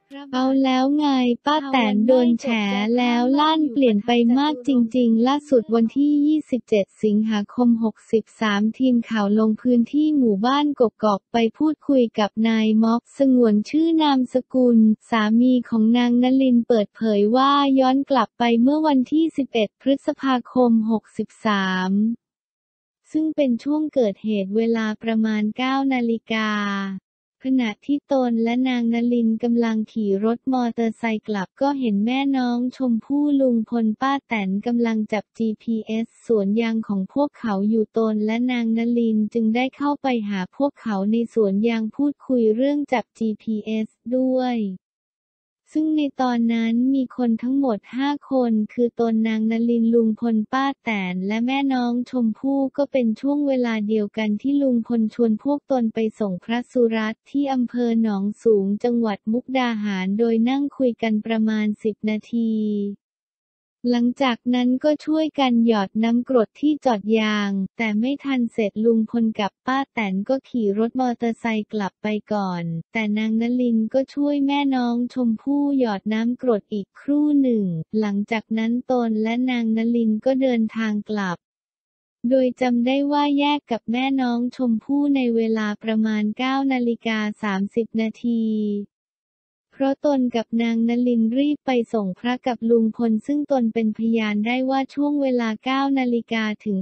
เอาแล้วไงป้าแตนโดนแฉแล้วลั่นเปลี่ยนไปมากจริงๆล่าสุดวันที่ 27 สิงหาคม 63ทีมข่าวลงพื้นที่หมู่บ้านกกอกไปพูดคุยกับนายม็อบสงวนชื่อนามสกุลสามีของนางนลินเปิดเผยว่าย้อนกลับไปเมื่อวันที่ 11 พฤษภาคม 63ซึ่งเป็นช่วงเกิดเหตุเวลาประมาณ 9 นาฬิกาขณะที่ตนและนางนลินกำลังขี่รถมอเตอร์ไซค์กลับก็เห็นแม่น้องชมพู่ลุงพลป้าแตนกำลังจับ GPS สวนยางของพวกเขาอยู่ตนและนางนลินจึงได้เข้าไปหาพวกเขาในสวนยางพูดคุยเรื่องจับ GPS ด้วยซึ่งในตอนนั้นมีคนทั้งหมด 5 คนคือตนนางนลินลุงพลป้าแตนและแม่น้องชมพู่ก็เป็นช่วงเวลาเดียวกันที่ลุงพลชวนพวกตนไปส่งพระสุรัตน์ที่อำเภอหนองสูงจังหวัดมุกดาหารโดยนั่งคุยกันประมาณ10 นาทีหลังจากนั้นก็ช่วยกันหยอดน้ำกรดที่จอดยางแต่ไม่ทันเสร็จลุงพลกับป้าแตนก็ขี่รถมอเตอร์ไซค์กลับไปก่อนแต่นางนลินก็ช่วยแม่น้องชมพู่หยอดน้ำกรดอีกครู่หนึ่งหลังจากนั้นตนและนางนลินก็เดินทางกลับโดยจำได้ว่าแยกกับแม่น้องชมพู่ในเวลาประมาณ 9:30 นาทีเพราะตนกับนางนลินรีบไปส่งพระกับลุงพลซึ่งตนเป็นพยานได้ว่าช่วงเวลา 9 นาฬิกาถึง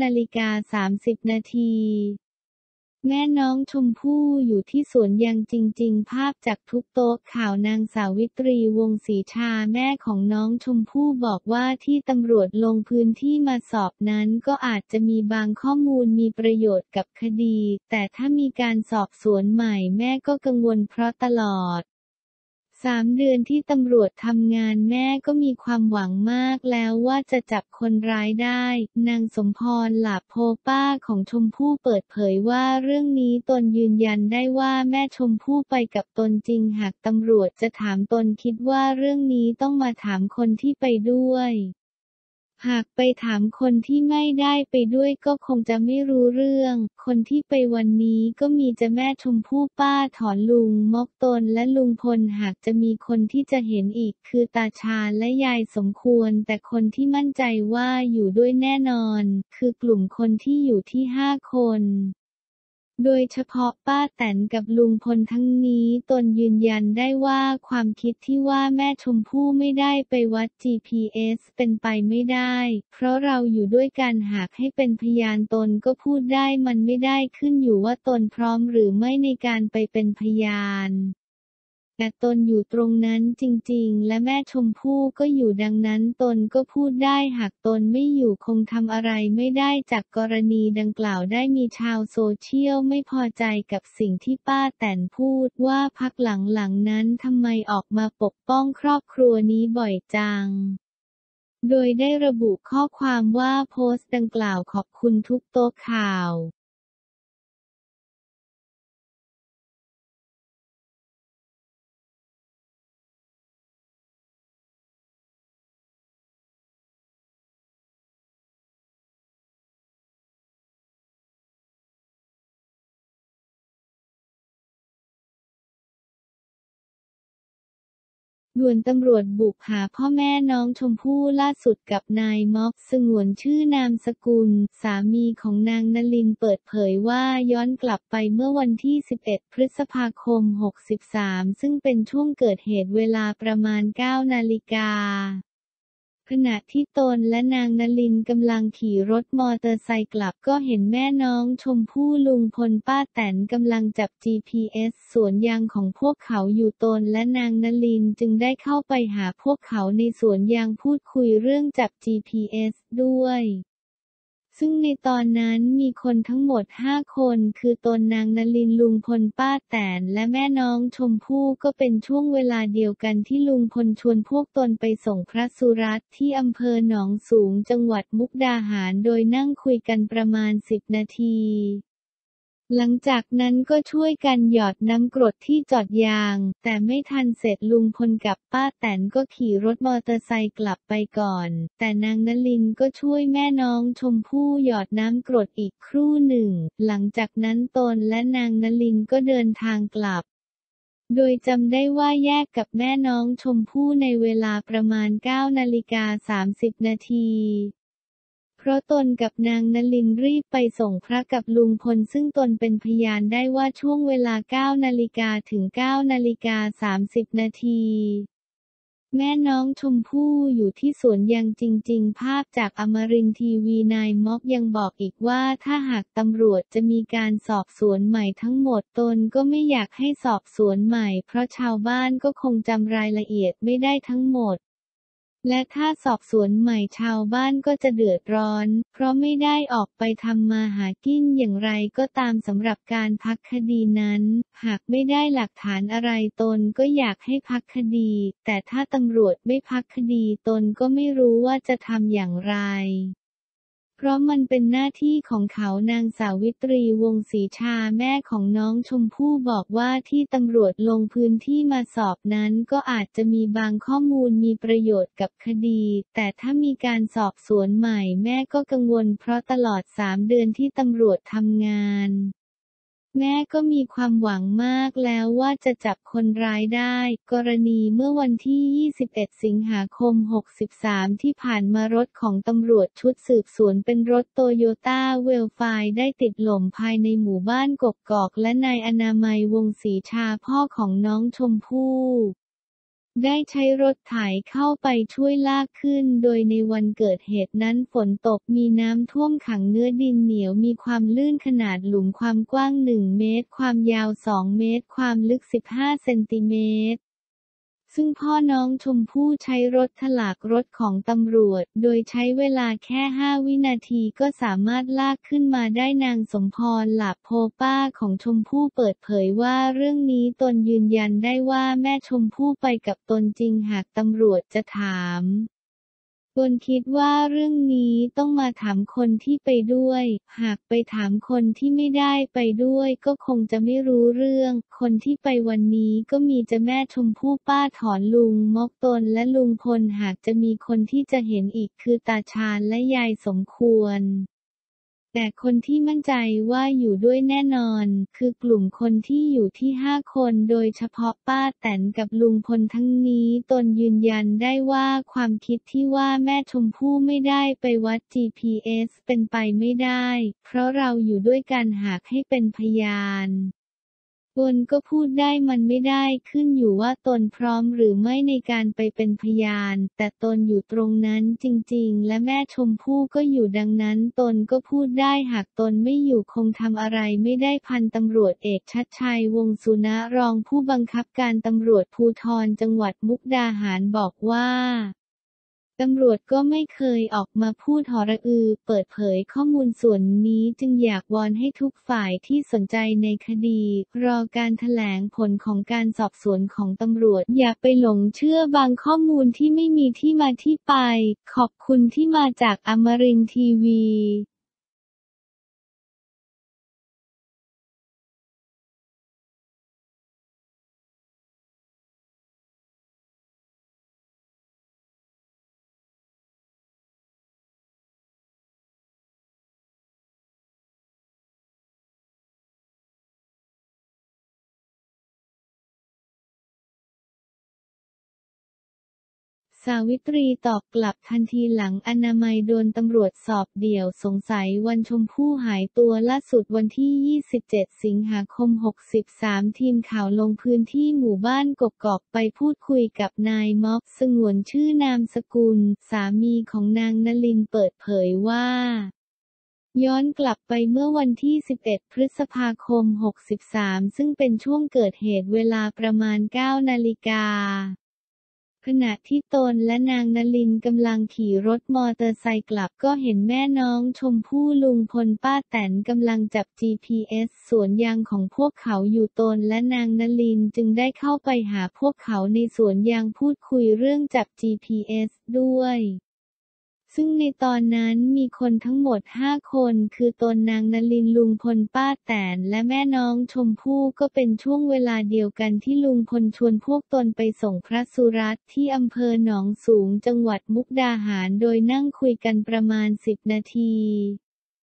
9:30 นาทีแม่น้องชมพู่อยู่ที่สวนยางจริงๆภาพจากทุกโต๊ะข่าวนางสาวิตรีวงศ์ศรีชาแม่ของน้องชมพู่บอกว่าที่ตำรวจลงพื้นที่มาสอบนั้นก็อาจจะมีบางข้อมูลมีประโยชน์กับคดีแต่ถ้ามีการสอบสวนใหม่แม่ก็กังวลเพราะตลอด3 เดือนที่ตำรวจทำงานแม่ก็มีความหวังมากแล้วว่าจะจับคนร้ายได้นางสมพรหลาโภป้าของชมพู่เปิดเผยว่าเรื่องนี้ตนยืนยันได้ว่าแม่ชมพู่ไปกับตนจริงหากตำรวจจะถามตนคิดว่าเรื่องนี้ต้องมาถามคนที่ไปด้วยหากไปถามคนที่ไม่ได้ไปด้วยก็คงจะไม่รู้เรื่องคนที่ไปวันนี้ก็มีจะแม่ชมพู่ป้าถอนลุงมกตนและลุงพลหากจะมีคนที่จะเห็นอีกคือตาชาญและยายสมควรแต่คนที่มั่นใจว่าอยู่ด้วยแน่นอนคือกลุ่มคนที่อยู่ที่5 คนโดยเฉพาะป้าแตนกับลุงพลทั้งนี้ตนยืนยันได้ว่าความคิดที่ว่าแม่ชมพู่ไม่ได้ไปวัด GPS เป็นไปไม่ได้เพราะเราอยู่ด้วยกันหากให้เป็นพยานตนก็พูดได้มันไม่ได้ขึ้นอยู่ว่าตนพร้อมหรือไม่ในการไปเป็นพยานแต่ตนอยู่ตรงนั้นจริงๆและแม่ชมพู่ก็อยู่ดังนั้นตนก็พูดได้หากตนไม่อยู่คงทำอะไรไม่ได้จากกรณีดังกล่าวได้มีชาวโซเชียลไม่พอใจกับสิ่งที่ป้าแตนพูดว่าพักหลังๆนั้นทำไมออกมาปกป้องครอบครัวนี้บ่อยจังโดยได้ระบุข้อความว่าโพสต์ดังกล่าวขอบคุณทุกโต๊ะข่าวด่วนตำรวจบุกหาพ่อแม่น้องชมพู่ล่าสุดกับนายม็อบสงวนชื่อนามสกุลสามีของนางนลินเปิดเผยว่าย้อนกลับไปเมื่อวันที่ 11 พฤษภาคม 63ซึ่งเป็นช่วงเกิดเหตุเวลาประมาณ 9 นาฬิกาขณะที่ตนและนางนลินกำลังขี่รถมอเตอร์ไซค์กลับก็เห็นแม่น้องชมพู่ลุงพลป้าแตนกำลังจับ GPS สวนยางของพวกเขาอยู่ตนและนางนลินจึงได้เข้าไปหาพวกเขาในสวนยางพูดคุยเรื่องจับ GPS ด้วยซึ่งในตอนนั้นมีคนทั้งหมด 5 คนคือตนนางนลินลุงพลป้าแตนและแม่น้องชมพู่ก็เป็นช่วงเวลาเดียวกันที่ลุงพลชวนพวกตนไปส่งพระสุรัตน์ที่อำเภอหนองสูงจังหวัดมุกดาหารโดยนั่งคุยกันประมาณ10 นาทีหลังจากนั้นก็ช่วยกันหยอดน้ำกรดที่จอดยางแต่ไม่ทันเสร็จลุงพลกับป้าแตนก็ขี่รถมอเตอร์ไซค์กลับไปก่อนแต่นางนลินก็ช่วยแม่น้องชมพู่หยอดน้ำกรดอีกครู่หนึ่งหลังจากนั้นตนและนางนลินก็เดินทางกลับโดยจำได้ว่าแยกกับแม่น้องชมพู่ในเวลาประมาณ 9:30 นาที เพราะตนกับนางนลินรีบไปส่งพระกับลุงพลซึ่งตนเป็นพยานได้ว่าช่วงเวลา 9 นาฬิกาถึง 9:30 นาที แม่น้องชมพู่อยู่ที่สวนยางจริงๆภาพจากอมรินทร์ทีวีนายม็อบยังบอกอีกว่าถ้าหากตำรวจจะมีการสอบสวนใหม่ทั้งหมดตนก็ไม่อยากให้สอบสวนใหม่เพราะชาวบ้านก็คงจำรายละเอียดไม่ได้ทั้งหมดและถ้าสอบสวนใหม่ชาวบ้านก็จะเดือดร้อนเพราะไม่ได้ออกไปทำมาหากินอย่างไรก็ตามสำหรับการพักคดีนั้นหากไม่ได้หลักฐานอะไรตนก็อยากให้พักคดีแต่ถ้าตำรวจไม่พักคดีตนก็ไม่รู้ว่าจะทำอย่างไรเพราะมันเป็นหน้าที่ของเขานางสาวิตรีวงศ์ศรีชาแม่ของน้องชมพู่บอกว่าที่ตำรวจลงพื้นที่มาสอบนั้นก็อาจจะมีบางข้อมูลมีประโยชน์กับคดีแต่ถ้ามีการสอบสวนใหม่แม่ก็กังวลเพราะตลอด3 เดือนที่ตำรวจทำงานแม่ก็มีความหวังมากแล้วว่าจะจับคนร้ายได้กรณีเมื่อวันที่ 21 สิงหาคม 63 ที่ผ่านมารถของตำรวจชุดสืบสวนเป็นรถโตโยต้าเวลไฟด์ได้ติดหล่มภายในหมู่บ้านกกอกและนายอนามัยวงศ์ศรีชาพ่อของน้องชมพู่ได้ใช้รถไถเข้าไปช่วยลากขึ้นโดยในวันเกิดเหตุนั้นฝนตกมีน้ำท่วมขังเนื้อดินเหนียวมีความลื่นขนาดหลุมความกว้าง1 เมตรความยาว2 เมตรความลึก15 เซนติเมตรซึ่งพ่อน้องชมพู่ใช้รถถลากรถของตำรวจโดยใช้เวลาแค่5 วินาทีก็สามารถลากขึ้นมาได้นางสมพรหลาโพป้าของชมพู่เปิดเผยว่าเรื่องนี้ตนยืนยันได้ว่าแม่ชมพู่ไปกับตนจริงหากตำรวจจะถามตนคิดว่าเรื่องนี้ต้องมาถามคนที่ไปด้วยหากไปถามคนที่ไม่ได้ไปด้วยก็คงจะไม่รู้เรื่องคนที่ไปวันนี้ก็มีจะแม่ชมพู่ป้าถอนลุงมกตนและลุงพลหากจะมีคนที่จะเห็นอีกคือตาชาญและยายสมควรแต่คนที่มั่นใจว่าอยู่ด้วยแน่นอนคือกลุ่มคนที่อยู่ที่5 คนโดยเฉพาะป้าแตนกับลุงพลทั้งนี้ตนยืนยันได้ว่าความคิดที่ว่าแม่ชมพู่ไม่ได้ไปวัด GPS เป็นไปไม่ได้เพราะเราอยู่ด้วยกันหากให้เป็นพยานตนก็พูดได้มันไม่ได้ขึ้นอยู่ว่าตนพร้อมหรือไม่ในการไปเป็นพยานแต่ตนอยู่ตรงนั้นจริงๆและแม่ชมพู่ก็อยู่ดังนั้นตนก็พูดได้หากตนไม่อยู่คงทำอะไรไม่ได้พันตำรวจเอกชัดชัยวงศ์สุนะรองผู้บังคับการตำรวจภูธรจังหวัดมุกดาหารบอกว่าตำรวจก็ไม่เคยออกมาพูดหรอือเปิดเผยข้อมูลส่วนนี้จึงอยากวอนให้ทุกฝ่ายที่สนใจในคดีรอการแถลงผลของการสอบสวนของตำรวจอย่าไปหลงเชื่อบางข้อมูลที่ไม่มีที่มาที่ไปขอบคุณที่มาจากอมรินทร์ทีวีสาวิตรีตอบกลับทันทีหลังอนามัยโดนตำรวจสอบเดี่ยวสงสัยวันชมพู่หายตัวล่าสุดวันที่ 27 สิงหาคม 63 ทีมข่าวลงพื้นที่หมู่บ้านกกอกไปพูดคุยกับนายม็อบสงวนชื่อนามสกุลสามีของนางนลินเปิดเผยว่าย้อนกลับไปเมื่อวันที่ 11 พฤษภาคม 63 ซึ่งเป็นช่วงเกิดเหตุเวลาประมาณ 9 นาฬิกาขณะที่ตนและนางนลินกำลังขี่รถมอเตอร์ไซค์กลับก็เห็นแม่น้องชมพู่ลุงพลป้าแตนกำลังจับ GPS สวนยางของพวกเขาอยู่ตนและนางนลินจึงได้เข้าไปหาพวกเขาในสวนยางพูดคุยเรื่องจับ GPS ด้วยซึ่งในตอนนั้นมีคนทั้งหมด5 คนคือตนนางนลินลุงพลป้าแตนและแม่น้องชมพู่ก็เป็นช่วงเวลาเดียวกันที่ลุงพลชวนพวกตนไปส่งพระสุรัตน์ที่อำเภอหนองสูงจังหวัดมุกดาหารโดยนั่งคุยกันประมาณ10 นาที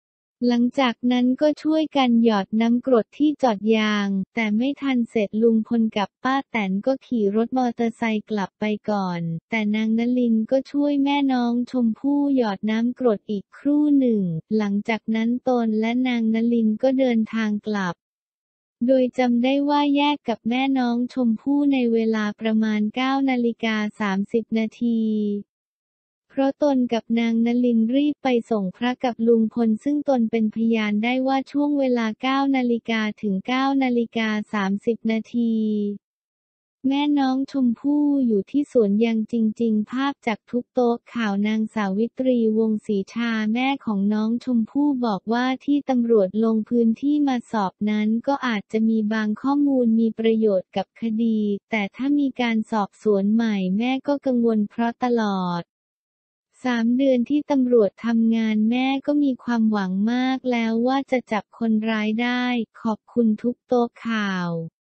หลังจากนั้นก็ช่วยกันหยอดน้ำกรดที่จอดยาง แต่ไม่ทันเสร็จลุงพลกับป้าแตนก็ขี่รถมอเตอร์ไซค์กลับไปก่อน แต่นางนลินก็ช่วยแม่น้องชมพู่หยอดน้ำกรดอีกครู่หนึ่ง หลังจากนั้นตนและนางนลินก็เดินทางกลับ โดยจำได้ว่าแยกกับแม่น้องชมพู่ในเวลาประมาณ 9:30 นาที เพราะตนกับนางนลินรีบไปส่งพระกับลุงพลซึ่งตนเป็นพยานได้ว่าช่วงเวลา 9 นาฬิกาถึง 9:30 นาที แม่น้องชมพู่อยู่ที่สวนยางจริงๆภาพจากทุกโต๊ะข่าวนางสาวิตรีวงศ์ศรีชาแม่ของน้องชมพู่บอกว่าที่ตำรวจลงพื้นที่มาสอบนั้นก็อาจจะมีบางข้อมูลมีประโยชน์กับคดี แต่ถ้ามีการสอบสวนใหม่แม่ก็กังวลเพราะตลอด3 เดือนที่ตำรวจทำงานแม่ก็มีความหวังมากแล้วว่าจะจับคนร้ายได้ ขอบคุณทุกโต๊ะข่าว